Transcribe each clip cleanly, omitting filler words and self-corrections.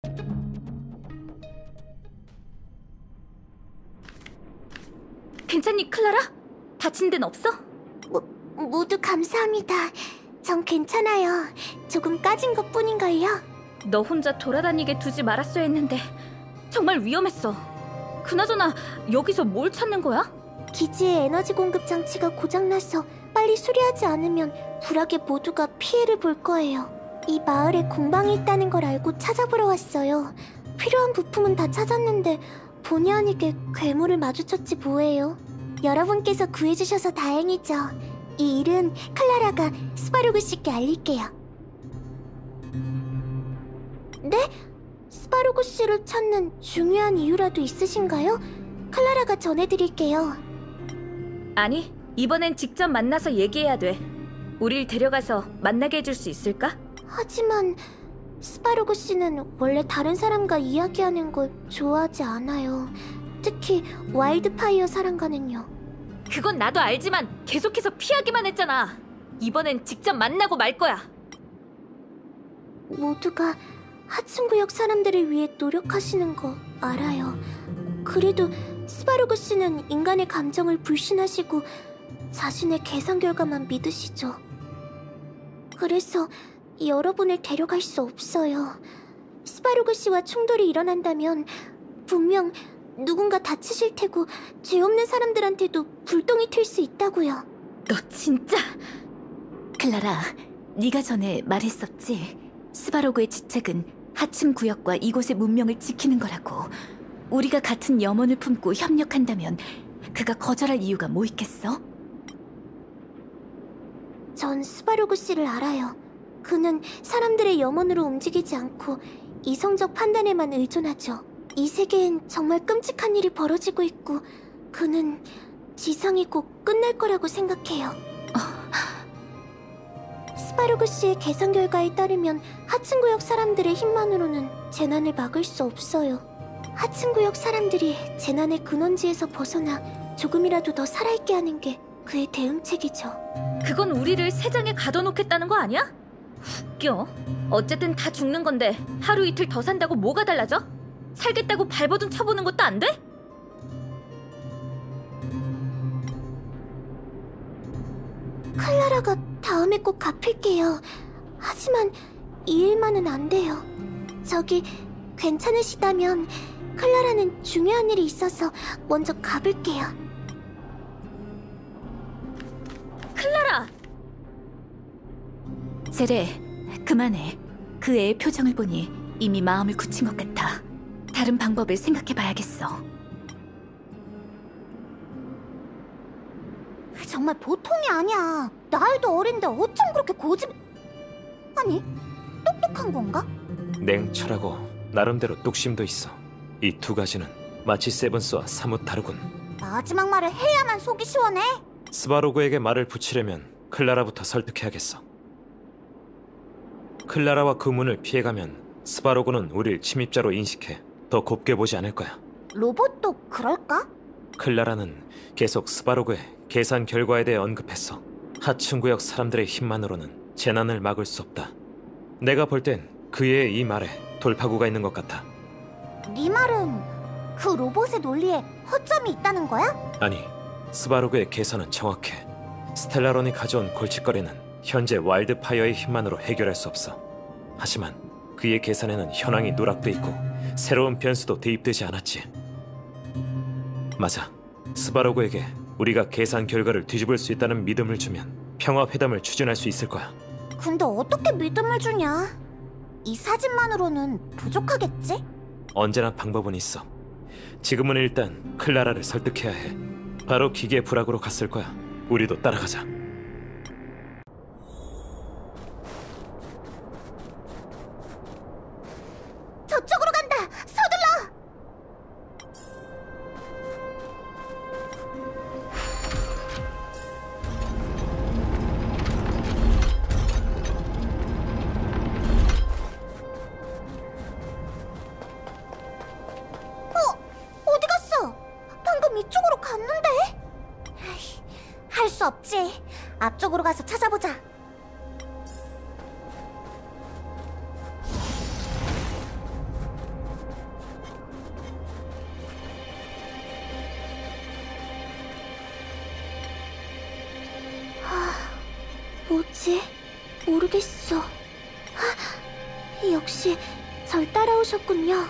괜찮니, 클라라? 다친 데는 없어? 모두 감사합니다. 전 괜찮아요. 조금 까진 것뿐인걸요. 너 혼자 돌아다니게 두지 말았어야 했는데 정말 위험했어. 그나저나 여기서 뭘 찾는 거야? 기지의 에너지 공급 장치가 고장나서 빨리 수리하지 않으면 불악의 모두가 피해를 볼 거예요. 이 마을에 공방이 있다는 걸 알고 찾아보러 왔어요. 필요한 부품은 다 찾았는데 본의 아니게 괴물을 마주쳤지 뭐예요. 여러분께서 구해주셔서 다행이죠. 이 일은 클라라가 스바루그 씨께 알릴게요. 네? 스바루그 씨를 찾는 중요한 이유라도 있으신가요? 클라라가 전해드릴게요. 아니, 이번엔 직접 만나서 얘기해야 돼. 우릴 데려가서 만나게 해줄 수 있을까? 하지만 스바루그 씨는 원래 다른 사람과 이야기하는 걸 좋아하지 않아요. 특히 와일드파이어 사랑가는요. 그건 나도 알지만 계속해서 피하기만 했잖아. 이번엔 직접 만나고 말 거야. 모두가 하층구역 사람들을 위해 노력하시는 거 알아요. 그래도 스바루그 씨는 인간의 감정을 불신하시고 자신의 계산 결과만 믿으시죠. 그래서 여러분을 데려갈 수 없어요. 스바루그 씨와 충돌이 일어난다면 분명 누군가 다치실 테고 죄 없는 사람들한테도 불똥이 튈 수 있다고요. 너 진짜... 클라라, 네가 전에 말했었지. 스바로그의 지책은 하층 구역과 이곳의 문명을 지키는 거라고. 우리가 같은 염원을 품고 협력한다면 그가 거절할 이유가 뭐 있겠어? 전 스바루그 씨를 알아요. 그는 사람들의 염원으로 움직이지 않고 이성적 판단에만 의존하죠. 이 세계엔 정말 끔찍한 일이 벌어지고 있고 그는 지상이 곧 끝날 거라고 생각해요. 스바루그 씨의 계산 결과에 따르면 하층구역 사람들의 힘만으로는 재난을 막을 수 없어요. 하층구역 사람들이 재난의 근원지에서 벗어나 조금이라도 더 살아있게 하는 게 그의 대응책이죠. 그건 우리를 세장에 가둬놓겠다는 거 아니야? 웃겨. 어쨌든 다 죽는 건데 하루 이틀 더 산다고 뭐가 달라져? 살겠다고 발버둥 쳐보는 것도 안 돼? 클라라가 다음에 꼭 갚을게요. 하지만 이 일만은 안 돼요. 저기 괜찮으시다면 클라라는 중요한 일이 있어서 먼저 가볼게요. 클라라! 제레, 그만해. 그 애의 표정을 보니 이미 마음을 굳힌 것 같아. 다른 방법을 생각해봐야겠어. 정말 보통이 아니야. 나이도 어린데 어쩜 그렇게 고집... 아니, 똑똑한 건가? 냉철하고 나름대로 뚝심도 있어. 이 두 가지는 마치 세븐스와 사뭇 다르군. 마지막 말을 해야만 속이 시원해. 스바로그에게 말을 붙이려면 클라라부터 설득해야겠어. 클라라와 그 문을 피해가면 스바로그는 우릴 침입자로 인식해 더 곱게 보지 않을 거야. 로봇도 그럴까? 클라라는 계속 스바로그의 계산 결과에 대해 언급했어. 하층구역 사람들의 힘만으로는 재난을 막을 수 없다. 내가 볼 땐 그의 이 말에 돌파구가 있는 것 같아. 네 말은 그 로봇의 논리에 허점이 있다는 거야? 아니, 스바로그의 계산은 정확해. 스텔라론이 가져온 골칫거리는 현재 와일드파이어의 힘만으로 해결할 수 없어. 하지만 그의 계산에는 현황이 누락돼 있고 새로운 변수도 대입되지 않았지. 맞아. 스바로그에게 우리가 계산 결과를 뒤집을 수 있다는 믿음을 주면 평화회담을 추진할 수 있을 거야. 근데 어떻게 믿음을 주냐? 이 사진만으로는 부족하겠지? 언제나 방법은 있어. 지금은 일단 클라라를 설득해야 해. 바로 기계 부락으로 갔을 거야. 우리도 따라가자. 저쪽으로 간다! 서둘러! 어디 갔어? 방금 이쪽으로 갔는데? 할 수 없지. 앞쪽으로 가서 찾아보자. 뭐지? 모르겠어. 하, 역시 절 따라오셨군요.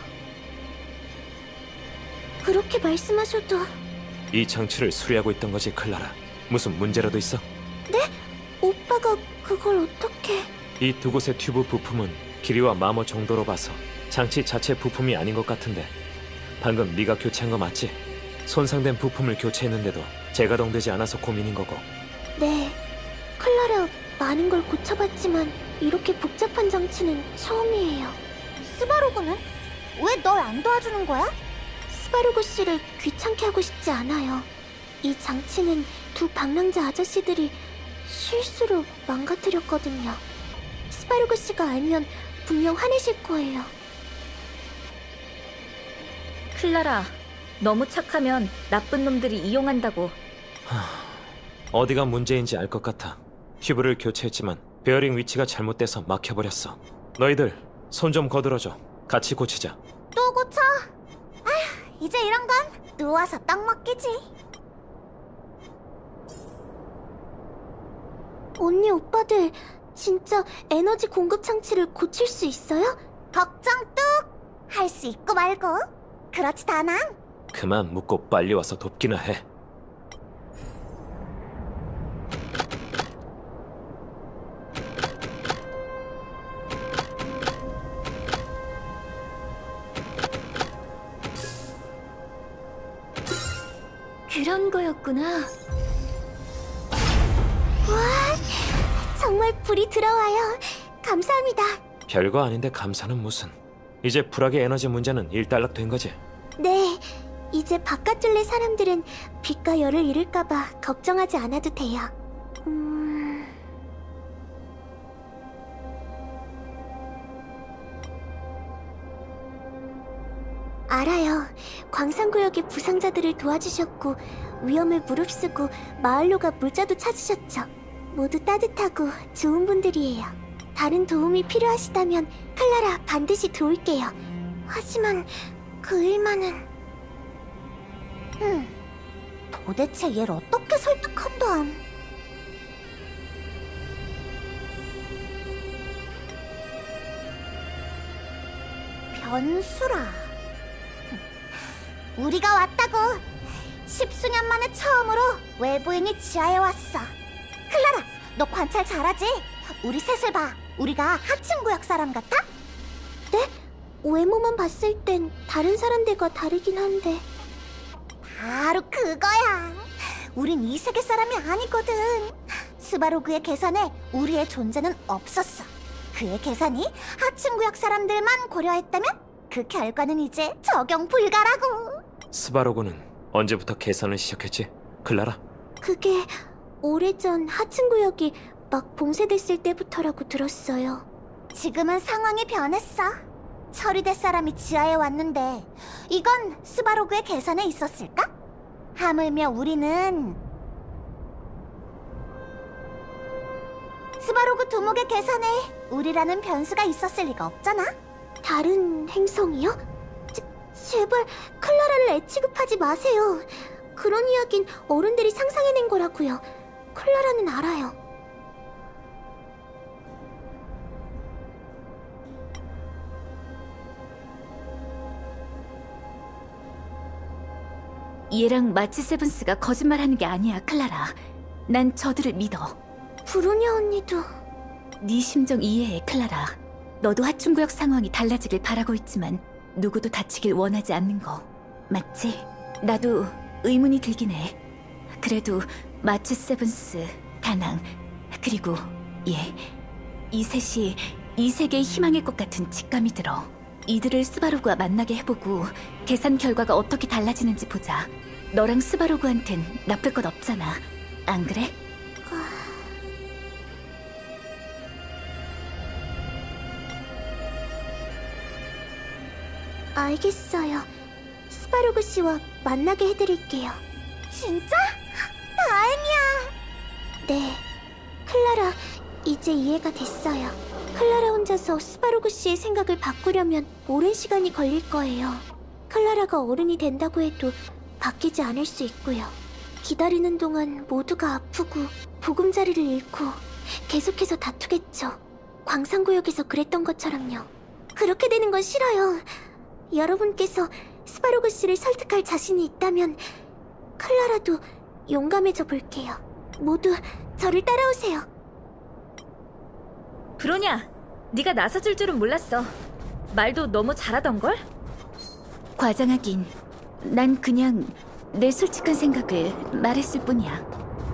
그렇게 말씀하셔도... 이 장치를 수리하고 있던 거지, 클라라. 무슨 문제라도 있어? 오빠가 그걸 어떻게... 이 두 곳의 튜브 부품은 길이와 마모 정도로 봐서 장치 자체 부품이 아닌 것 같은데 방금 네가 교체한 거 맞지? 손상된 부품을 교체했는데도 재가동되지 않아서 고민인 거고. 네, 클라라 많은 걸 고쳐봤지만 이렇게 복잡한 장치는 처음이에요. 스바로그는? 왜 널 안 도와주는 거야? 스바로그 씨를 귀찮게 하고 싶지 않아요. 이 장치는 두 방랑자 아저씨들이 실수로 망가뜨렸거든요. 스바로그 씨가 알면 분명 화내실 거예요. 클라라, 너무 착하면 나쁜 놈들이 이용한다고. 어디가 문제인지 알 것 같아. 튜브를 교체했지만 베어링 위치가 잘못돼서 막혀버렸어. 너희들 손 좀 거들어줘. 같이 고치자. 또 고쳐? 아휴, 이제 이런 건 누워서 딱 먹기지. 언니 오빠들 진짜 에너지 공급 장치를 고칠 수 있어요? 걱정 뚝! 할 수 있고 말고. 그렇지 다낭? 그만 묻고 빨리 와서 돕기나 해. 그런 거였구나. 와, 정말 불이 들어와요. 감사합니다. 별거 아닌데 감사는 무슨. 이제 불악의 에너지 문제는 일단락된 거지. 네, 이제 바깥둘레 사람들은 빛과 열을 잃을까봐 걱정하지 않아도 돼요. 알아요. 광산구역의 부상자들을 도와주셨고 위험을 무릅쓰고 마을로가 물자도 찾으셨죠. 모두 따뜻하고 좋은 분들이에요. 다른 도움이 필요하시다면 클라라 반드시 도울게요. 하지만 그 일만은... 도대체 얘를 어떻게 설득한담? 변수라. 우리가 왔다고. 10수년 만에 처음으로 외부인이 지하에 왔어. 클라라, 너 관찰 잘하지? 우리 셋을 봐. 우리가 하층 구역 사람 같아? 네? 외모만 봤을 땐 다른 사람들과 다르긴 한데. 바로 그거야. 우린 이 세계 사람이 아니거든. 스바로그의 계산에 우리의 존재는 없었어. 그의 계산이 하층 구역 사람들만 고려했다면 그 결과는 이제 적용 불가라고. 스바로그는 언제부터 계산을 시작했지? 클라라? 그게 오래전 하층 구역이 막 봉쇄됐을 때부터라고 들었어요. 지금은 상황이 변했어. 처리될 사람이 지하에 왔는데 이건 스바로그의 계산에 있었을까? 하물며 우리는 스바로그 두목의 계산에 우리라는 변수가 있었을 리가 없잖아. 다른 행성이요? 제발 클라라를 애취급하지 마세요. 그런 이야긴 어른들이 상상해낸 거라고요. 클라라는 알아요. 얘랑 마치 세븐스가 거짓말하는 게 아니야, 클라라. 난 저들을 믿어. 브루냐 언니도... 네 심정 이해해, 클라라. 너도 하층구역 상황이 달라지길 바라고 있지만 누구도 다치길 원하지 않는 거 맞지? 나도 의문이 들긴 해. 그래도 마츠 세븐스, 다낭, 그리고 얘, 이 셋이 이 세계의 희망일 것 같은 직감이 들어. 이들을 스바로그와 만나게 해보고 계산 결과가 어떻게 달라지는지 보자. 너랑 스바로그한텐 나쁠 것 없잖아. 안 그래? 알겠어요. 스바로그 씨와 만나게 해드릴게요. 진짜? 다행이야. 네, 클라라, 이제 이해가 됐어요. 클라라 혼자서 스바로그 씨의 생각을 바꾸려면 오랜 시간이 걸릴 거예요. 클라라가 어른이 된다고 해도 바뀌지 않을 수 있고요. 기다리는 동안 모두가 아프고 보금자리를 잃고 계속해서 다투겠죠. 광산구역에서 그랬던 것처럼요. 그렇게 되는 건 싫어요. 여러분께서 스바로그 씨를 설득할 자신이 있다면 클라라도 용감해져 볼게요. 모두 저를 따라오세요. 브로냐, 네가 나서줄 줄은 몰랐어. 말도 너무 잘하던걸? 과장하긴. 난 그냥 내 솔직한 생각을 말했을 뿐이야.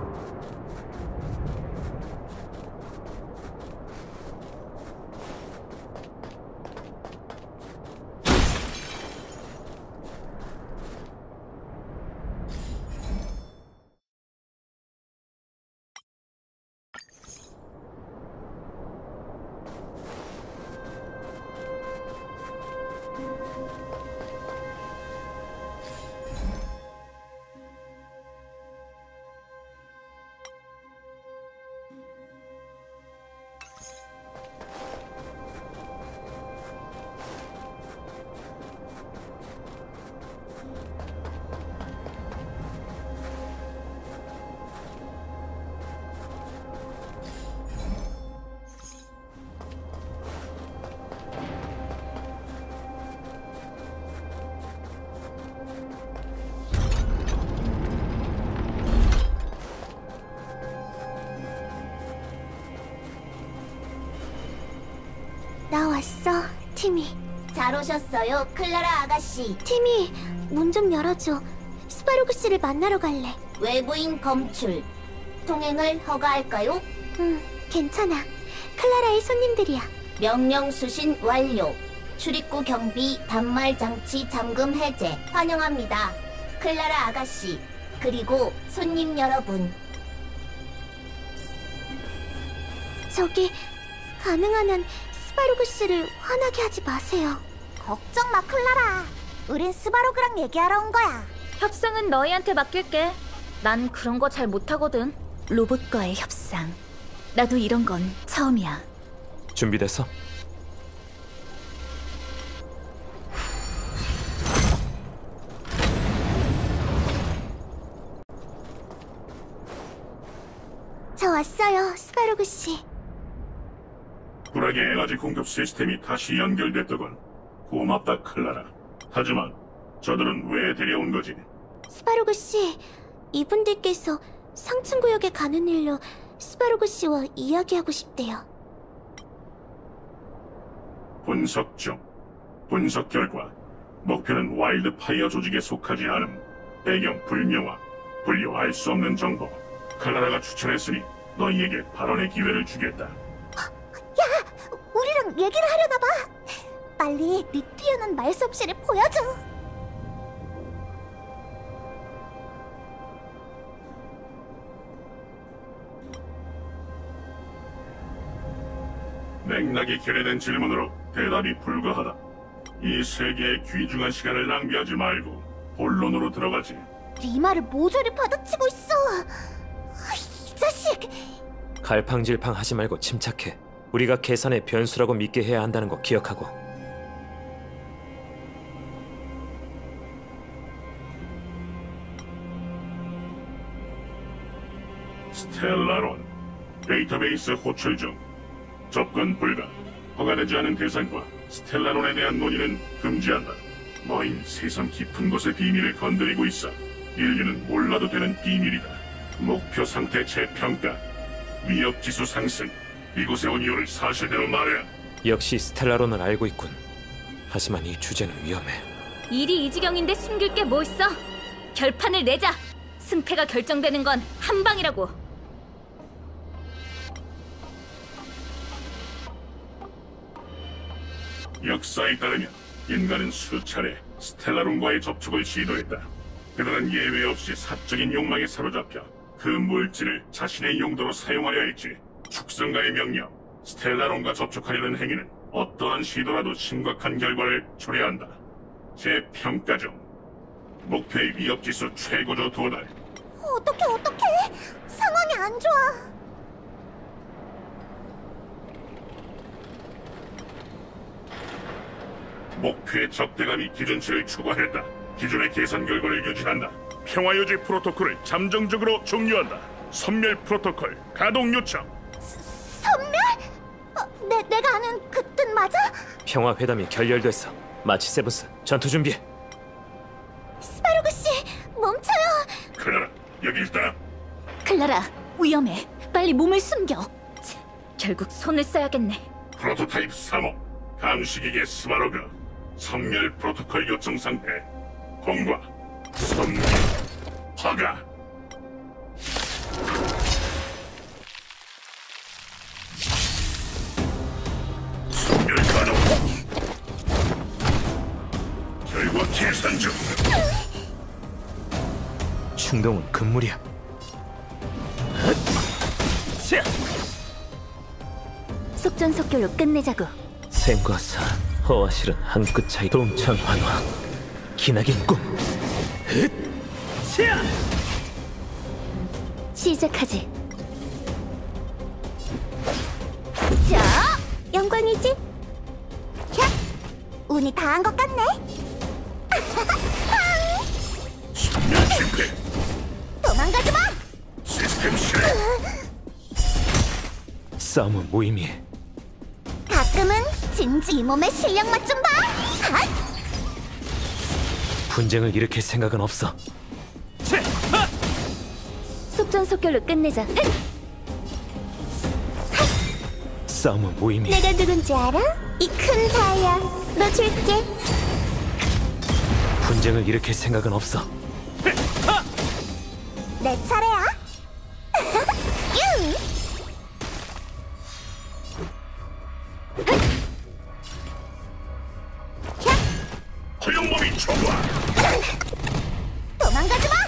나 왔어, 티미. 잘 오셨어요, 클라라 아가씨. 티미, 문 좀 열어줘. 스바로그 씨를 만나러 갈래. 외부인 검출. 통행을 허가할까요? 괜찮아. 클라라의 손님들이야. 명령 수신 완료. 출입구 경비, 단말 장치 잠금 해제. 환영합니다. 클라라 아가씨. 그리고 손님 여러분. 저기, 가능한 한 스바로그 씨를 화나게 하지 마세요. 걱정 마, 클라라. 우린 스바로그랑 얘기하러 온 거야. 협상은 너희한테 맡길게. 난 그런 거 잘 못하거든. 로봇과의 협상. 나도 이런 건 처음이야. 준비됐어? 저 왔어요, 스바로그 씨. 쿨하게 에너지 공급 시스템이 다시 연결됐더군. 고맙다, 클라라. 하지만 저들은 왜 데려온 거지? 스바로그 씨, 이분들께서 상층 구역에 가는 일로 스바로그 씨와 이야기하고 싶대요. 분석 중. 분석 결과 목표는 와일드 파이어 조직에 속하지 않음. 배경 불명확. 분류 알 수 없는 정보. 클라라가 추천했으니 너희에게 발언의 기회를 주겠다. 우리랑 얘기를 하려나 봐. 빨리 네 뛰어난 말솜씨를 보여줘. 맥락이 결여된 질문으로 대답이 불가하다. 이 세계의 귀중한 시간을 낭비하지 말고 본론으로 들어가지. 네 말을 모조리 받아치고 있어. 이 자식. 갈팡질팡 하지 말고 침착해. 우리가 계산의 변수라고 믿게 해야 한다는 거 기억하고. 스텔라론. 데이터베이스 호출 중. 접근 불가. 허가되지 않은 대상과 스텔라론에 대한 논의는 금지한다. 너흰 세상 깊은 곳의 비밀을 건드리고 있어. 인류는 몰라도 되는 비밀이다. 목표 상태 재평가. 위협지수 상승. 이곳에 온 이유를 사실대로 말해. 역시 스텔라론은 알고 있군. 하지만 이 주제는 위험해. 일이 이 지경인데 숨길 게 뭐 있어? 결판을 내자. 승패가 결정되는 건 한 방이라고. 역사에 따르면 인간은 수차례 스텔라론과의 접촉을 시도했다. 그들은 예외 없이 사적인 욕망에 사로잡혀 그 물질을 자신의 용도로 사용하려 했지. 축성가의 명령, 스텔라론과 접촉하려는 행위는 어떠한 시도라도 심각한 결과를 초래한다. 재평가 중. 목표의 위협지수 최고조 도달. 어떡해. 상황이 안 좋아. 목표의 적대감이 기준치를 초과했다. 기존의 계산 결과를 유지한다. 평화유지 프로토콜을 잠정적으로 종료한다. 선멸 프로토콜 가동 요청. 내가 아는 그 뜻 맞아? 평화 회담이 결렬됐어. 마치 세븐스, 전투 준비해. 스바로그 씨, 멈춰요. 클라라, 여길 따라. 클라라, 위험해. 빨리 몸을 숨겨. 결국 손을 써야겠네. 프로토타입 3호 감시기계 스바로그 선멸 프로토콜 요청 상태. 공과 선멸 허가. 선멸 가능. 결과 계산 중. 충동은 금물이야. 자, 속전속결로 끝내자고. 생과 사, 허와 실은 한 끗 차이. 동천 환화, 기나긴 꿈. 자, 시작하지. 자, 영광이지? 야, 운이 다한 것 같네. 선멸 실패. 도망가지 마. 시스템 실패. 싸움은 무의미해. 가끔은 진지 이 몸의 실력 맛 좀 봐. 핫! 분쟁을 일으킬 생각은 없어. 속전속결로 끝내자. 싸움은 무의미해. 내가 누군지 알아? 이 큰 다이아 너 줄게. 분쟁을 일으킬 생각은 없어. 내 차례야. 유! 허용범위 초과. 도망가지 마.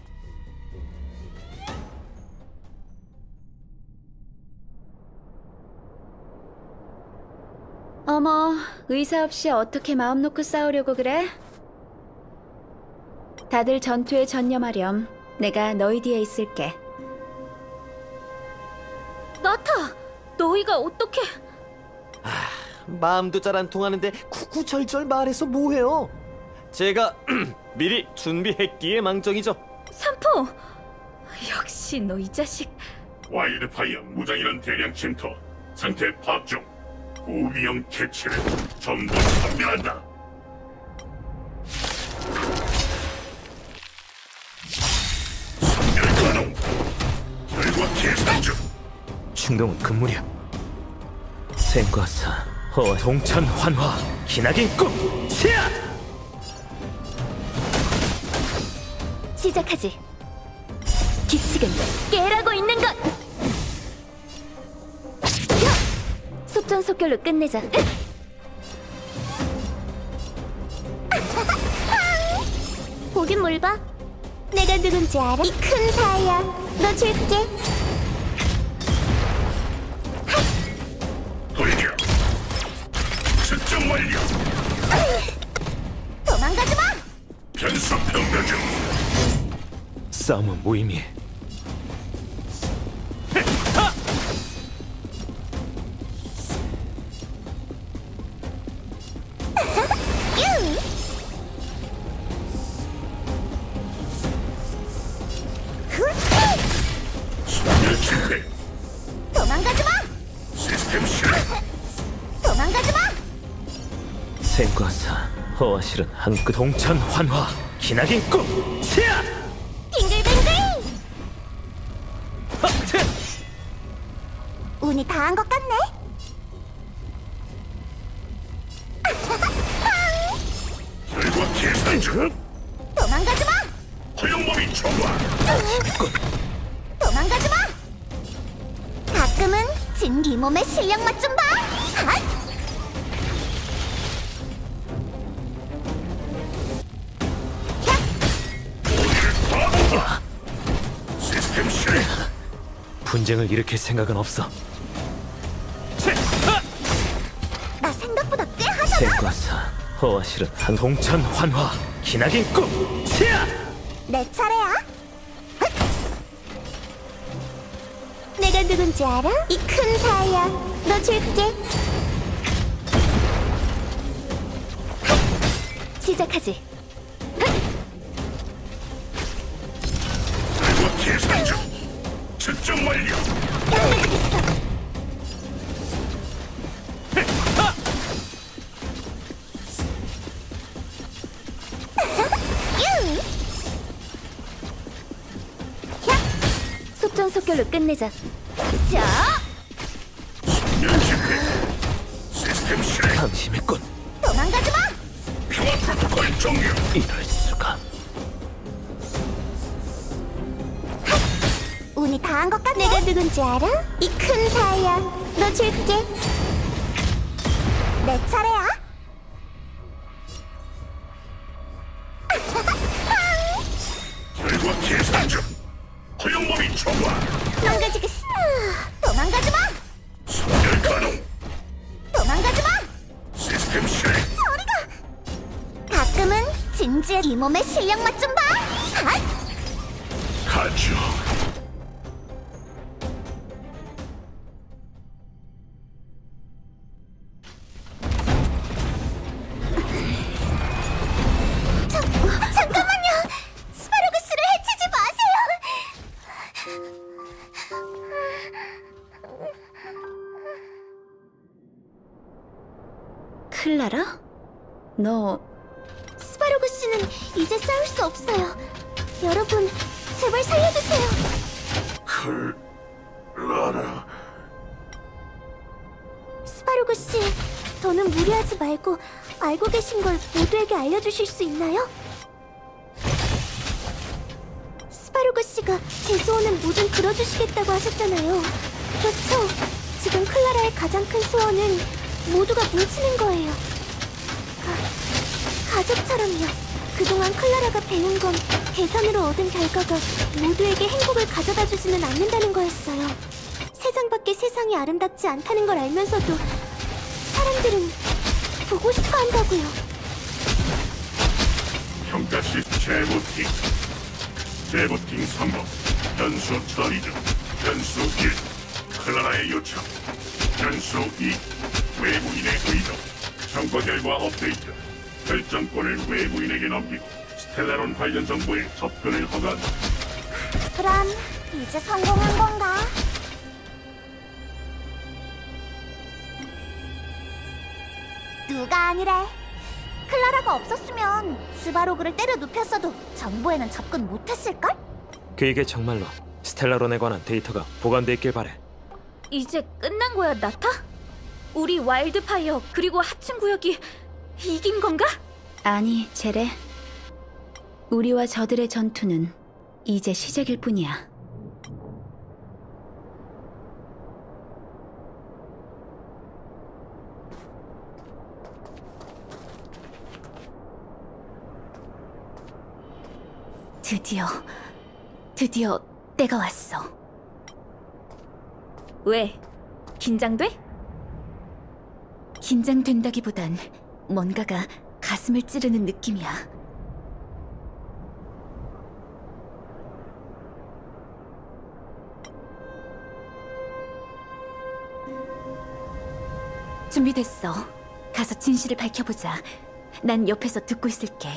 어머, 의사 없이 어떻게 마음 놓고 싸우려고 그래? 다들 전투에 전념하렴. 내가 너희 뒤에 있을게. 나타! 너희가 어떻게... 마음도 잘 안 통하는데 구구절절 말해서 뭐해요? 제가 미리 준비했기에 망정이죠. 삼포! 역시 너 이 자식... 와일드파이어 무장이란 대량 침투. 상태 파악 중. 고위험 캐치를 전부 선멸한다. 선멸 가능. 결과 계산 중. 충동은 금물이야. 생과 사, 허와 동천 환화, 기나긴 꿈. 자, 시작하지. 규칙은 깨라고 있는 것. 속전속결로 끝내자. 보긴 뭘 봐. 내가 누군지 알아? 이 큰 다이아 너 줄게. 돌격. 측정 완료. 도망가지 마. 변수 평가 중. 싸움은 무의미해. 선멸 실패. 도망가지 마. 시스템 실패. 도망가지 마. 생과 사, 허와 실은 한 끗. 동천 환화, 기나긴 꿈. 자, 빙글빙글. 운이 다한 것 같네. 결과 계산 중. 도망가지 마. 허용범위 초과. 도망가지 마. 가끔은 진기 몸의 실력 맛 좀 봐. 핫! 시스템 실패. 분쟁을 일으킬 생각은 없어. 나 생각보다 꽤 하잖아. 생과 사, 허와 실은 한 동천 환화, 기나긴 꿈. 자, 내 차례야. 헛! 내가 누군지 알아? 이 큰 다이아 너 줄게. 시작하지. 결과 계산 중. 측정 완료. 속결로 끝내자. 자, 연식회 시스템 실행 방심했군. 도망가지 마! 평화 프로토콜 종료. 이럴 수가. 운이 다 한 것 같아. 내가 누군지 알아? 이 큰 다이아. 너 줄게. 내 차례야. 결과 계산 중. 허용범위 초과. 망가지겠어. 도망가지 마! 소멸 가능. 도망가지 마! 시스템 실행. 가끔은 진지해. 이 몸의 실력 맛 좀 봐. 핫! 가죠. 잠깐만요. 스파로그스를 해치지 마세요. 클라라? 너 스파로그씨는 이제 싸울 수 없어요. 여러분, 제발 살려주세요. 클라라. 스파로그씨, 더는 무리하지 말고 알고 계신 걸 모두에게 알려주실 수 있나요? 스파로그씨가 제 소원은 뭐든 들어주시겠다고 하셨잖아요. 그렇죠? 지금 클라라의 가장 큰 소원은 모두가 뭉치는 거예요. 가족처럼요. 그동안 클라라가 배운 건 계산으로 얻은 결과가 모두에게 행복을 가져다 주지는 않는다는 거였어요. 세상 밖의 세상이 아름답지 않다는 걸 알면서도 사람들은 보고 싶어 한다고요. 평가시 재부팅 성공. 변수 처리 중. 변수 1 클라라의 요청. 변수 2 외부인의 의도. 평가 결과 업데이트. 결정권을 외부인에게 넘기고 스텔라론 관련 정보에 접근을 허가한다. 그럼 이제 성공한 건가? 누가 아니래. 클라라가 없었으면 스바로그를 때려 눕혔어도 정보에는 접근 못했을걸? 그에게 정말로 스텔라론에 관한 데이터가 보관돼 있길 바래. 이제 끝난 거야, 나타? 우리 와일드파이어 그리고 하층 구역이 이긴 건가? 아니, 제레. 우리와 저들의 전투는 이제 시작일 뿐이야. 드디어 때가 왔어. 왜? 긴장돼? 긴장된다기보단 뭔가가 가슴을 찌르는 느낌이야. 준비됐어. 가서 진실을 밝혀보자. 난 옆에서 듣고 있을게.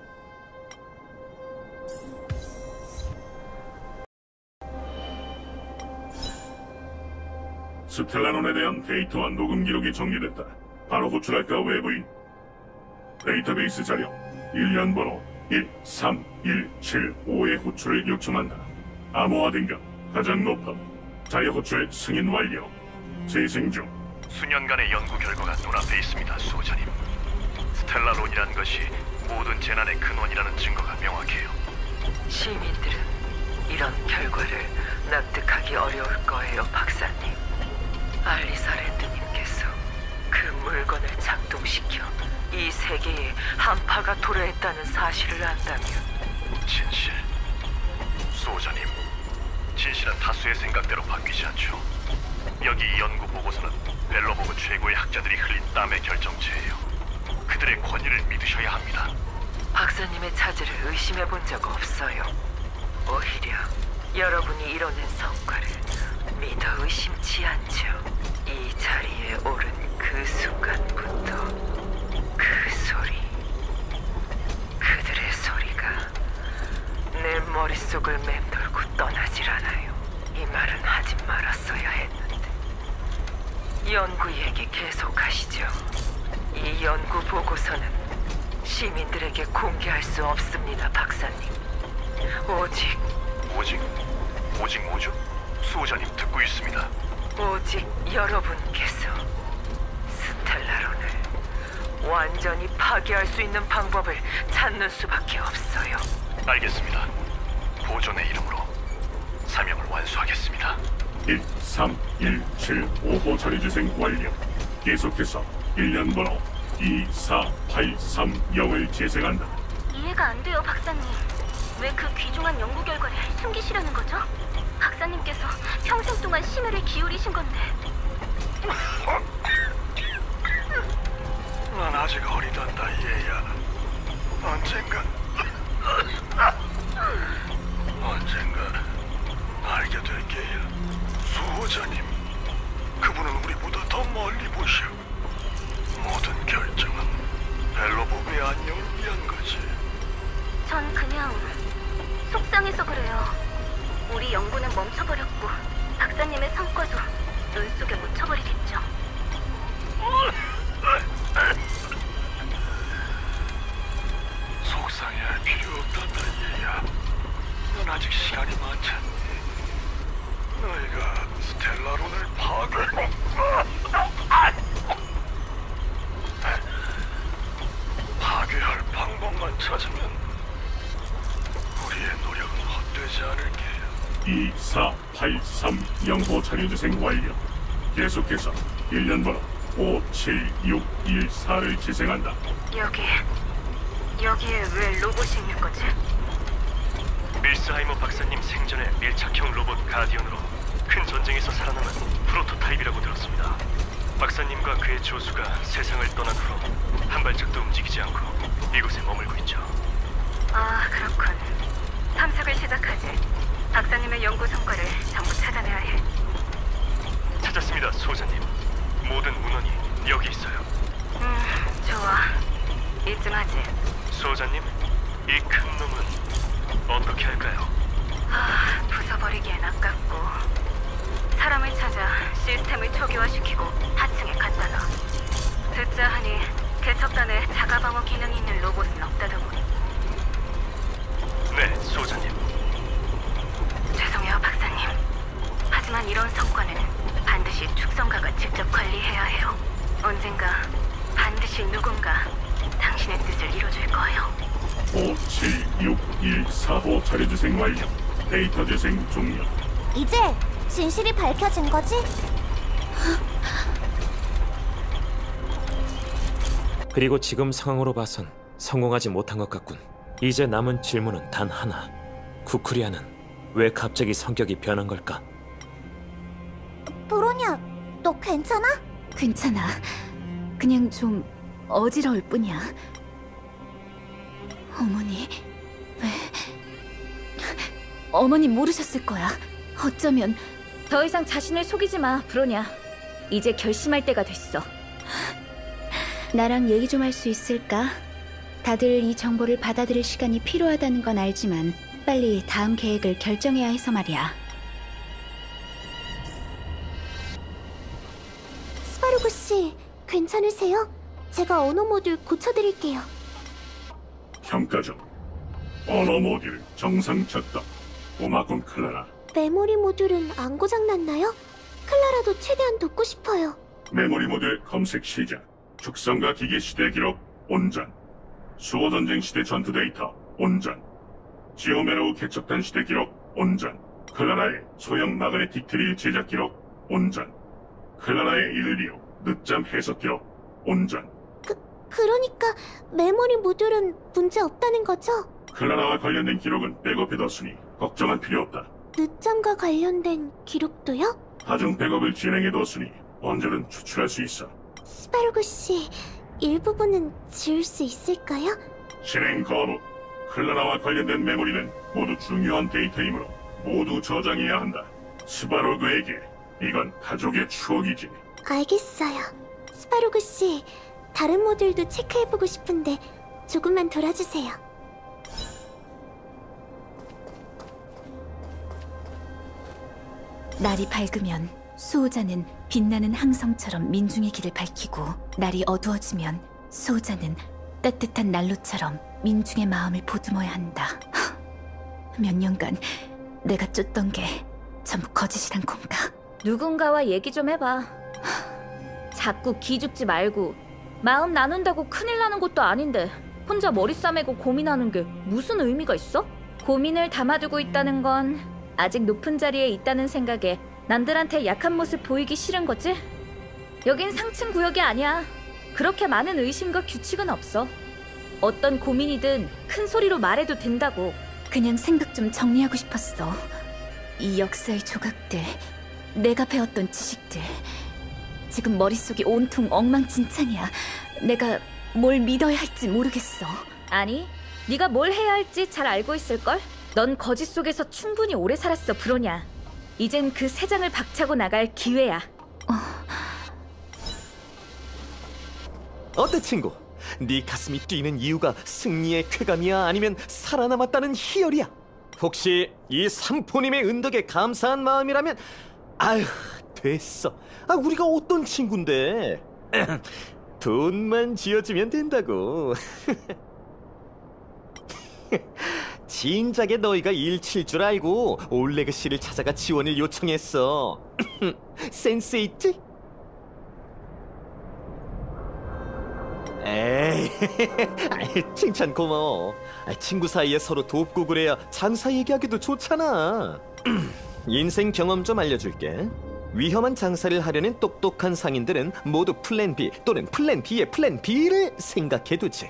스텔라론에 대한 데이터와 녹음 기록이 정리됐다. 바로 호출할까 외부인. 데이터베이스 자료 1년 번호 13175의 호출을 요청한다. 암호화 등급 가장 높음. 자료 호출 승인 완료. 재생 중. 수년간의 연구 결과가 눈앞에 있습니다, 수호자님. 스텔라론이라는 것이 모든 재난의 근원이라는 증거가 명확해요. 시민들은 이런 결과를 납득하기 어려울 거예요, 박사님. 알리사랜드님께서 그 물건을 작동시켜 이 세계에 한파가 도래했다는 사실을 안다면 진실. 수호자님, 진실은 다수의 생각대로 바뀌지 않죠. 여기 이 연구 보고서는 벨로보그 최고의 학자들이 흘린 땀의 결정체예요. 그들의 권위를 믿으셔야 합니다. 박사님의 자질을 의심해 본 적 없어요. 오히려 여러분이 이뤄낸 성과를 믿어 의심치 않죠. 이 자리에 오른 그 순간부터 그 소리, 그들의 소리가 내 머릿속을 맴돌고 떠나질 않아요. 이 말은 하지 말았어야 했는데. 연구 얘기 계속하시죠. 이 연구 보고서는 시민들에게 공개할 수 없습니다, 박사님. 오직 오직 뭐죠? 수호자님 듣고 있습니다. 오직 여러분께서 스텔라론을 완전히 파괴할 수 있는 방법을 찾는 수밖에 없어요. 알겠습니다. 보존의 이름으로 사명을 완수하겠습니다. 13175호 자리재생 완료. 계속해서 1년 번호 24830을 재생한다. 이해가 안 돼요, 박사님. 왜 그 귀중한 연구 결과를 숨기시려는 거죠? 박사님께서 평생 동안 심혈을 기울이신 건데. 난 아직 어리단다, 얘야. 언젠가 알게 될 게야. 수호자님, 그분은 우리보다 더 멀리 보시오. 모든 결정은 벨로보그의 안녕을 위한 거지. 전 그냥 속상해서 그래요. 우리 연구는 멈춰버렸고 박사님의 성과도 눈 속에 묻혀버리겠죠. 속상해할 필요 없단다, 얘야. 넌 아직 시간이 많잖니. 너희가 스텔라론을 파괴할 방법만 찾으면 우리의 노력은 헛되지 않을 게야. 24830호 자리재생 완료. 계속해서 1년 번호 57614를 재생한다. 여기에 왜 로봇이 있는 거지? 밀스하이머 박사님 생전에 밀착형 로봇 가디언으로 큰 전쟁에서 살아남은 프로토타입이라고 들었습니다. 박사님과 그의 조수가 세상을 떠난 후 한 발짝도 움직이지 않고 이곳에 머물고 있죠. 아, 그렇군. 탐색을 시작하지. 박사님의 연구 성과를 전부 찾아내야 해. 찾았습니다, 소자님. 모든 문헌이 여기 있어요. 좋아. 이쯤 하지. 소자님, 이 큰 놈은 어떻게 할까요? 부숴버리기엔 아깝고. 사람을 찾아 시스템을 초기화시키고 하층에 갖다 놔. 듣자 하니 개척단에 자가방어 기능이 있는 로봇은 없다더군. 네, 소자님. 죄송해요, 박사님. 하지만 이런 성과는 반드시 축성가가 직접 관리해야 해요. 언젠가 반드시 누군가 당신의 뜻을 이뤄줄 거예요. 57614호 자리재생 완료. 데이터 재생 종료. 이제 진실이 밝혀진 거지? 그리고 지금 상황으로 봐선 성공하지 못한 것 같군. 이제 남은 질문은 단 하나. 쿠쿠리아는 왜 갑자기 성격이 변한 걸까? 브로냐, 너 괜찮아? 괜찮아. 그냥 좀 어지러울 뿐이야. 어머니, 왜... 어머니 모르셨을 거야. 어쩌면... 더 이상 자신을 속이지 마, 브로냐. 이제 결심할 때가 됐어. 나랑 얘기 좀 할 수 있을까? 다들 이 정보를 받아들일 시간이 필요하다는 건 알지만 빨리 다음 계획을 결정해야 해서 말이야. 스바루그 씨, 괜찮으세요? 제가 언어 모듈 고쳐드릴게요. 평가 중. 언어 모듈 정상 작동. 고맙군, 클라라. 메모리 모듈은 안 고장났나요? 클라라도 최대한 돕고 싶어요. 메모리 모듈 검색 시작. 축성과 기계 시대 기록 온전. 수호전쟁 시대 전투 데이터 온전. 지오메로우 개척단 시대 기록 온전. 클라라의 소형 마그네틱 드릴 제작 기록 온전. 클라라의 일리오 늦잠 해석 기록 온전. 그러니까 메모리 모듈은 문제 없다는 거죠? 클라라와 관련된 기록은 백업해뒀으니 걱정할 필요 없다. 늦잠과 관련된 기록도요? 하중 백업을 진행해뒀으니 언제든 추출할 수 있어. 스바루그 씨, 일부분은 지울 수 있을까요? 실행 거부. 클라라와 관련된 메모리는 모두 중요한 데이터이므로 모두 저장해야 한다. 스바로그에게 이건 가족의 추억이지. 알겠어요. 스바루그 씨, 다른 모듈도 체크해보고 싶은데 조금만 돌아주세요. 날이 밝으면 수호자는 빛나는 항성처럼 민중의 길을 밝히고, 날이 어두워지면 수호자는 따뜻한 난로처럼 민중의 마음을 보듬어야 한다. 몇 년간 내가 쫓던 게 전부 거짓이란 건가? 누군가와 얘기 좀 해봐. 자꾸 기죽지 말고. 마음 나눈다고 큰일 나는 것도 아닌데 혼자 머리 싸매고 고민하는 게 무슨 의미가 있어? 고민을 담아두고 있다는 건 아직 높은 자리에 있다는 생각에 남들한테 약한 모습 보이기 싫은 거지? 여긴 상층 구역이 아니야. 그렇게 많은 의심과 규칙은 없어. 어떤 고민이든 큰 소리로 말해도 된다고. 그냥 생각 좀 정리하고 싶었어. 이 역사의 조각들, 내가 배웠던 지식들. 지금 머릿속이 온통 엉망진창이야. 내가 뭘 믿어야 할지 모르겠어. 아니, 네가 뭘 해야 할지 잘 알고 있을걸? 넌 거짓 속에서 충분히 오래 살았어, 브로냐. 이젠 그 새 장을 박차고 나갈 기회야. 어때 친구? 네 가슴이 뛰는 이유가 승리의 쾌감이야? 아니면 살아남았다는 희열이야? 혹시 이 삼포님의 은덕에 감사한 마음이라면 아휴 됐어. 우리가 어떤 친군데. 돈만 쥐어주면 된다고. 진작에 너희가 일칠 줄 알고 올레그 씨를 찾아가 지원을 요청했어. 센스 있지? 에이, 칭찬 고마워. 친구 사이에 서로 돕고 그래야 장사 얘기하기도 좋잖아. 인생 경험 좀 알려줄게. 위험한 장사를 하려는 똑똑한 상인들은 모두 플랜 B 또는 플랜 B의 플랜 B를 생각해두지.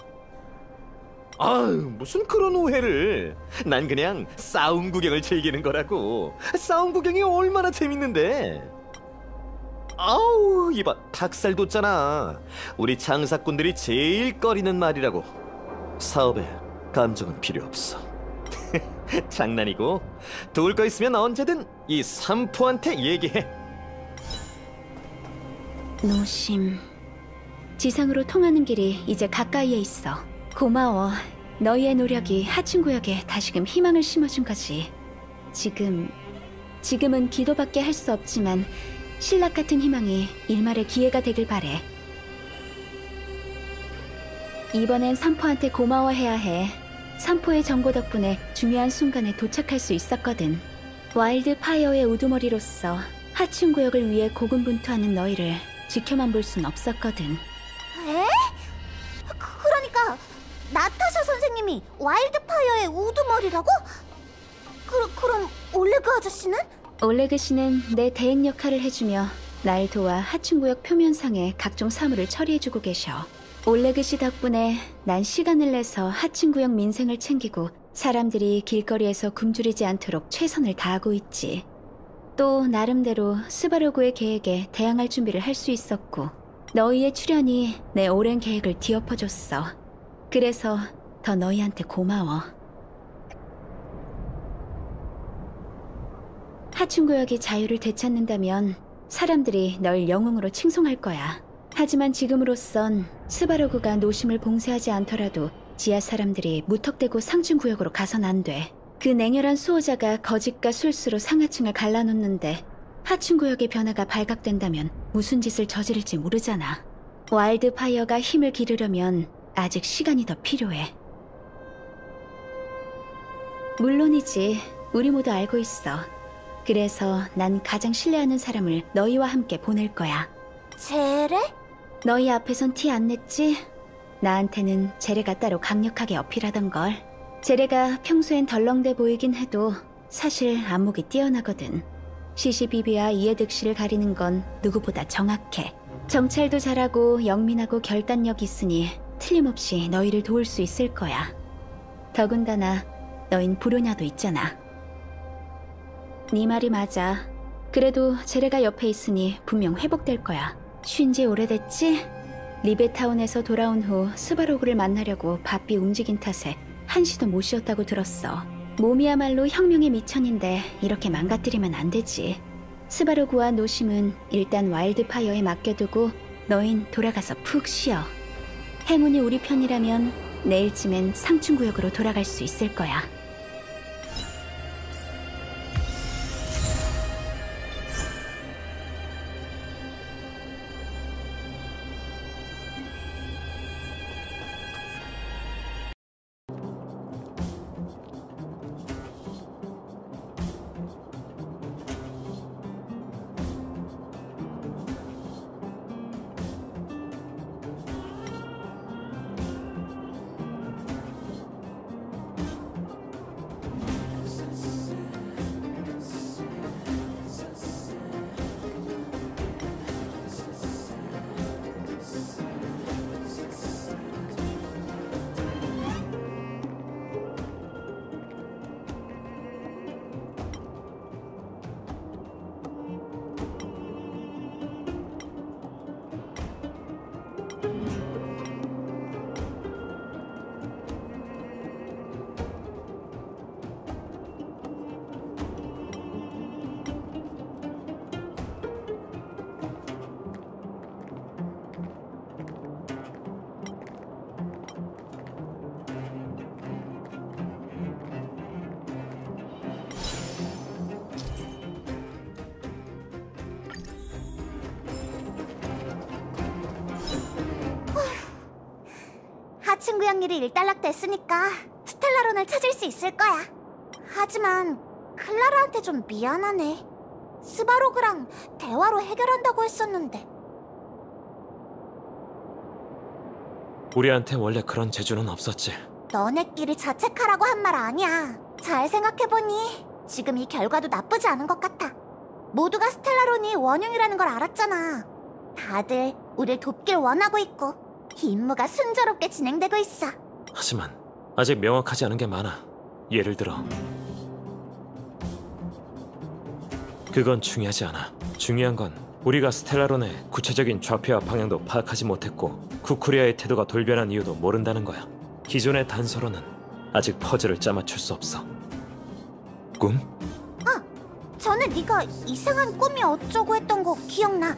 아유, 무슨 그런 오해를. 난 그냥 싸움 구경을 즐기는 거라고. 싸움 구경이 얼마나 재밌는데. 아우, 이봐, 닭살 돋잖아. 우리 장사꾼들이 제일 꺼리는 말이라고. 사업에 감정은 필요 없어. 장난이고, 도울 거 있으면 언제든 이 삼포한테 얘기해. 노심, 지상으로 통하는 길이 이제 가까이에 있어. 고마워. 너희의 노력이 하층구역에 다시금 희망을 심어준 거지. 지금은 기도밖에 할 수 없지만 신락 같은 희망이 일말의 기회가 되길 바래. 이번엔 삼포한테 고마워해야 해. 삼포의 정보 덕분에 중요한 순간에 도착할 수 있었거든. 와일드 파이어의 우두머리로서 하층구역을 위해 고군분투하는 너희를 지켜만 볼 순 없었거든. 에? 그러니까 나타샤 선생님이 와일드파이어의 우두머리라고? 그럼 올레그 아저씨는? 올레그 씨는 내 대행 역할을 해주며 날 도와 하층구역 표면상의 각종 사물을 처리해주고 계셔. 올레그 씨 덕분에 난 시간을 내서 하층구역 민생을 챙기고 사람들이 길거리에서 굶주리지 않도록 최선을 다하고 있지. 또 나름대로 스바르고의 계획에 대항할 준비를 할 수 있었고 너희의 출연이 내 오랜 계획을 뒤엎어줬어. 그래서 더 너희한테 고마워. 하층구역이 자유를 되찾는다면 사람들이 널 영웅으로 칭송할 거야. 하지만 지금으로선 스바르고가 노심을 봉쇄하지 않더라도 지하 사람들이 무턱대고 상층구역으로 가선 안 돼. 그 냉혈한 수호자가 거짓과 술수로 상하층을 갈라놓는데 하층구역의 변화가 발각된다면 무슨 짓을 저지를지 모르잖아. 와일드파이어가 힘을 기르려면 아직 시간이 더 필요해. 물론이지. 우리 모두 알고 있어. 그래서 난 가장 신뢰하는 사람을 너희와 함께 보낼 거야. 제레? 너희 앞에선 티 안 냈지? 나한테는 제레가 따로 강력하게 어필하던걸. 제레가 평소엔 덜렁대 보이긴 해도 사실 안목이 뛰어나거든. 시시비비와 이해득실을 가리는 건 누구보다 정확해. 정찰도 잘하고 영민하고 결단력 있으니 틀림없이 너희를 도울 수 있을 거야. 더군다나 너흰 불효냐도 있잖아. 네 말이 맞아. 그래도 제레가 옆에 있으니 분명 회복될 거야. 쉰 지 오래됐지? 리베타운에서 돌아온 후 스바로그를 만나려고 바삐 움직인 탓에 한시도 못 쉬었다고 들었어. 몸이야말로 혁명의 미천인데 이렇게 망가뜨리면 안 되지. 스바로그와 노심은 일단 와일드파이어에 맡겨두고 너흰 돌아가서 푹 쉬어. 행운이 우리 편이라면 내일쯤엔 상층구역으로 돌아갈 수 있을 거야. 하층 구역일이 일단락됐으니까 스텔라론을 찾을 수 있을 거야. 하지만 클라라한테 좀 미안하네. 스바로그랑 대화로 해결한다고 했었는데. 우리한테 원래 그런 재주는 없었지. 너네끼리 자책하라고 한 말 아니야. 잘 생각해보니 지금 이 결과도 나쁘지 않은 것 같아. 모두가 스텔라론이 원흉이라는 걸 알았잖아. 다들 우릴 돕길 원하고 있고 임무가 순조롭게 진행되고 있어. 하지만 아직 명확하지 않은 게 많아. 예를 들어 그건 중요하지 않아. 중요한 건 우리가 스텔라론의 구체적인 좌표와 방향도 파악하지 못했고 쿠쿠리아의 태도가 돌변한 이유도 모른다는 거야. 기존의 단서로는 아직 퍼즐을 짜맞출 수 없어. 꿈? 전에 네가 이상한 꿈이 어쩌고 했던 거 기억나?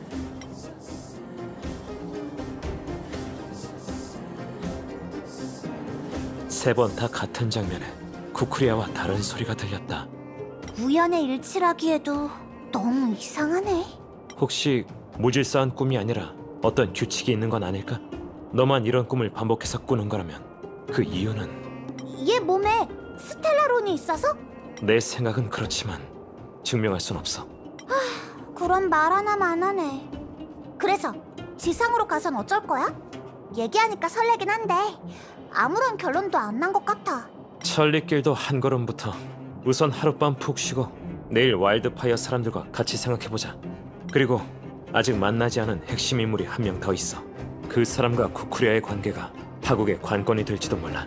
세 번 다 같은 장면에 쿠쿠리아와 다른 소리가 들렸다. 우연의 일치라기에도 너무 이상하네. 혹시 무질서한 꿈이 아니라 어떤 규칙이 있는 건 아닐까? 너만 이런 꿈을 반복해서 꾸는 거라면 그 이유는 얘 몸에 스텔라론이 있어서? 내 생각은 그렇지만 증명할 순 없어. 그럼 말 하나만 안 하네. 그래서 지상으로 가선 어쩔 거야? 얘기하니까 설레긴 한데 아무런 결론도 안 난 것 같아. 천리길도 한 걸음부터. 우선 하룻밤 푹 쉬고 내일 와일드파이어 사람들과 같이 생각해보자. 그리고 아직 만나지 않은 핵심 인물이 한 명 더 있어. 그 사람과 쿠쿠리아의 관계가 파국의 관건이 될지도 몰라.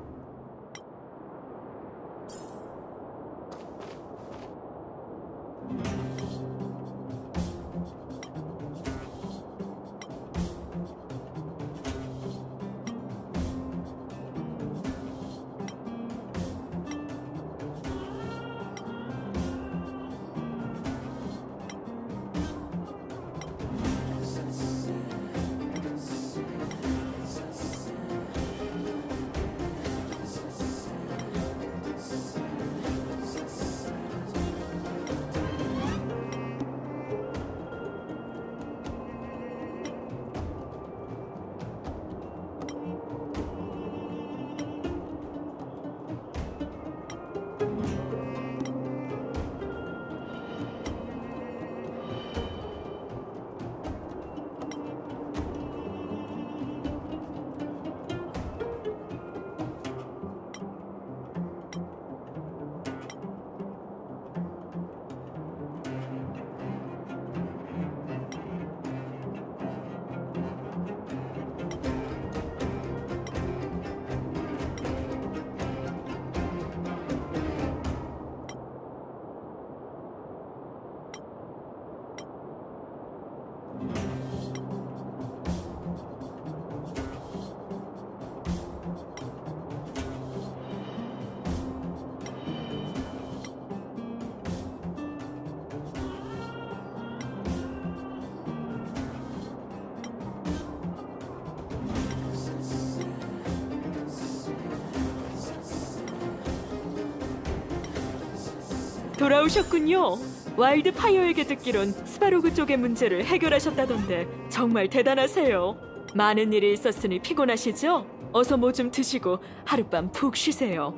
돌아오셨군요. 와일드파이어에게 듣기론 스바로그 쪽의 문제를 해결하셨다던데 정말 대단하세요. 많은 일이 있었으니 피곤하시죠? 어서 뭐 좀 드시고 하룻밤 푹 쉬세요.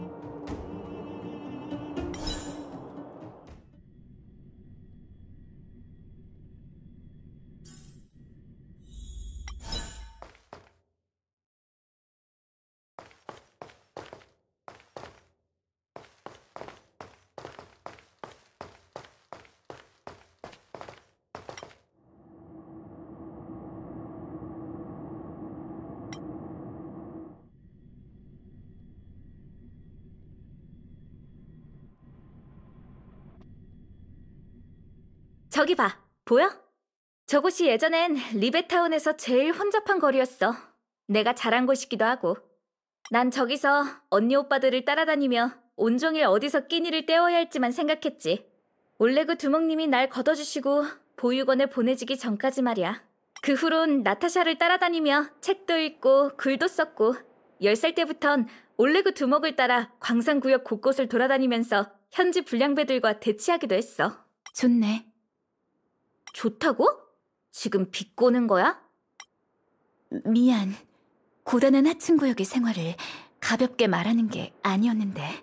저기 봐, 보여? 저곳이 예전엔 리베타운에서 제일 혼잡한 거리였어. 내가 자란 곳이기도 하고. 난 저기서 언니 오빠들을 따라다니며 온종일 어디서 끼니를 때워야 할지만 생각했지. 올레그 두목님이 날 걷어주시고 보육원에 보내지기 전까지 말이야. 그 후론 나타샤를 따라다니며 책도 읽고 글도 썼고 10살 때부턴 올레그 두목을 따라 광산구역 곳곳을 돌아다니면서 현지 불량배들과 대치하기도 했어. 좋네. 좋다고? 지금 비꼬는 거야? 미안. 고단한 하층구역의 생활을 가볍게 말하는 게 아니었는데.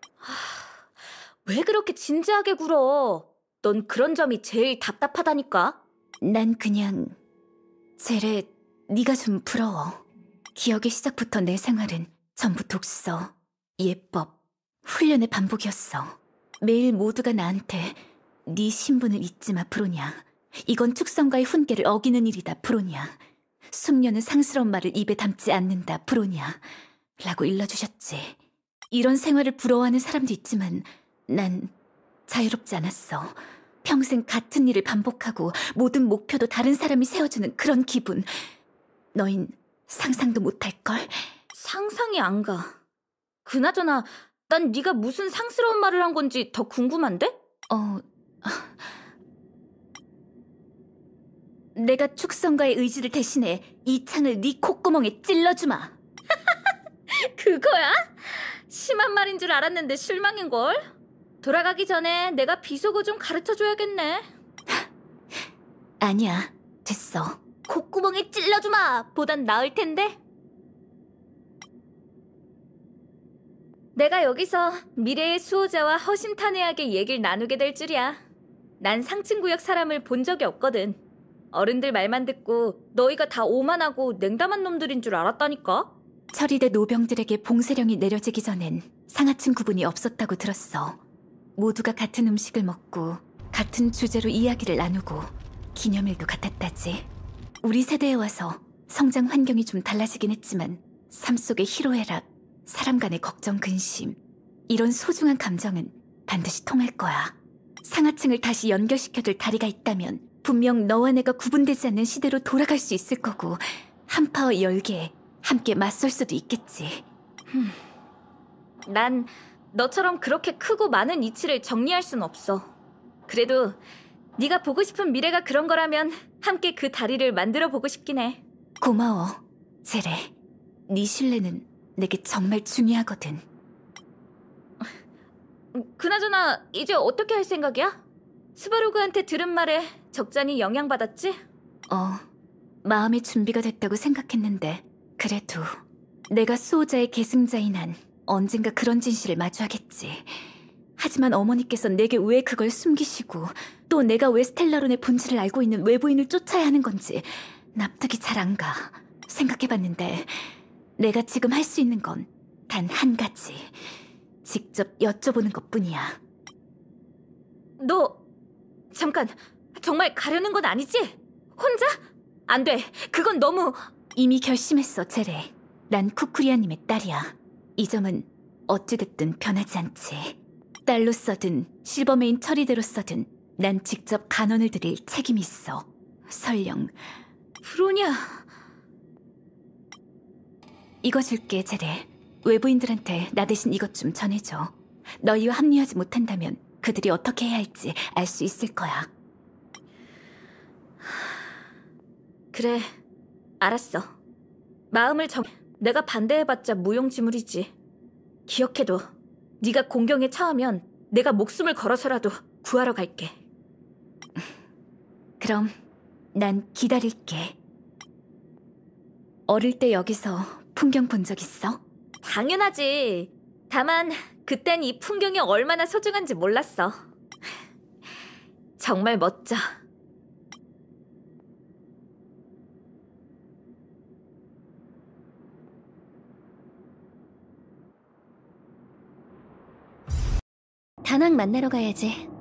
왜 그렇게 진지하게 굴어? 넌 그런 점이 제일 답답하다니까. 난 그냥 제레, 네가 좀 부러워. 기억의 시작부터 내 생활은 전부 독서, 예법, 훈련의 반복이었어. 매일 모두가 나한테 네 신분을 잊지 마, 브로냐. 이건 축성과의 훈계를 어기는 일이다, 브로냐. 숙녀는 상스러운 말을 입에 담지 않는다, 브로냐. 라고 일러주셨지. 이런 생활을 부러워하는 사람도 있지만 난 자유롭지 않았어. 평생 같은 일을 반복하고 모든 목표도 다른 사람이 세워주는 그런 기분. 너흰 상상도 못할걸? 상상이 안 가. 그나저나 난 네가 무슨 상스러운 말을 한 건지 더 궁금한데? 내가 축성과의 의지를 대신해 이 창을 네 콧구멍에 찔러주마. 그거야? 심한 말인 줄 알았는데 실망인걸? 돌아가기 전에 내가 비속어 좀 가르쳐줘야겠네. 아니야, 됐어. 콧구멍에 찔러주마! 보단 나을 텐데? 내가 여기서 미래의 수호자와 허심탄회하게 얘기를 나누게 될 줄이야. 난 상층구역 사람을 본 적이 없거든. 어른들 말만 듣고 너희가 다 오만하고 냉담한 놈들인 줄 알았다니까? 처리대 노병들에게 봉쇄령이 내려지기 전엔 상하층 구분이 없었다고 들었어. 모두가 같은 음식을 먹고 같은 주제로 이야기를 나누고 기념일도 같았다지. 우리 세대에 와서 성장 환경이 좀 달라지긴 했지만 삶 속의 희로애락, 사람 간의 걱정, 근심, 이런 소중한 감정은 반드시 통할 거야. 상하층을 다시 연결시켜둘 다리가 있다면 분명 너와 내가 구분되지 않는 시대로 돌아갈 수 있을 거고 한파와 열기에 함께 맞설 수도 있겠지. 난 너처럼 그렇게 크고 많은 이치를 정리할 순 없어. 그래도 네가 보고 싶은 미래가 그런 거라면 함께 그 다리를 만들어 보고 싶긴 해. 고마워, 제레. 네 신뢰는 내게 정말 중요하거든. 그나저나 이제 어떻게 할 생각이야? 스바로그한테 들은 말에 적잖이 영향받았지? 마음의 준비가 됐다고 생각했는데 그래도 내가 수호자의 계승자인 한 언젠가 그런 진실을 마주하겠지. 하지만 어머니께서 내게 왜 그걸 숨기시고 또 내가 왜 스텔라론의 본질을 알고 있는 외부인을 쫓아야 하는 건지 납득이 잘 안 가. 생각해봤는데 내가 지금 할 수 있는 건 단 한 가지. 직접 여쭤보는 것뿐이야. 너 잠깐, 정말 가려는 건 아니지? 혼자? 안 돼, 그건 너무... 이미 결심했어, 제레. 난 쿠쿠리아님의 딸이야. 이 점은 어찌됐든 변하지 않지. 딸로서든 실버메인 처리대로서든 난 직접 간언을 드릴 책임이 있어. 설령... 브로냐... 이거 줄게, 제레. 외부인들한테 나 대신 이것 좀 전해줘. 너희와 합류하지 못한다면 그들이 어떻게 해야 할지 알 수 있을 거야. 그래, 알았어. 마음을 내가 반대해봤자 무용지물이지. 기억해둬. 네가 공경에 처하면 내가 목숨을 걸어서라도 구하러 갈게. 그럼 난 기다릴게. 어릴 때 여기서 풍경 본 적 있어? 당연하지. 다만 그땐 이 풍경이 얼마나 소중한지 몰랐어. 정말 멋져. 다낭 만나러 가야지.